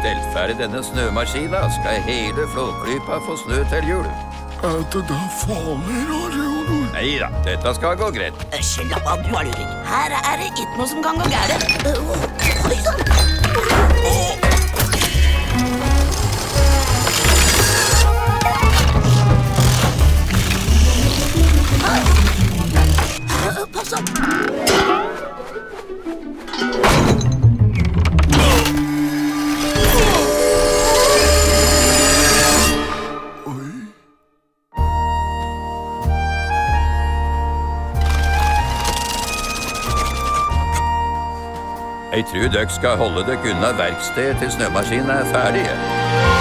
feltferdig denne snømaskina, skal hele flåklypa få snø til jul. Er det da farlig, da, Reodor? Neida, dette skal gå greit. Slapp av, du har luring. Her er det ikke noe som kan gå gærent. Oi, sann. Pass opp! Jeg tror dere skal holde dere unna verkstedet til snømaskinen er ferdig.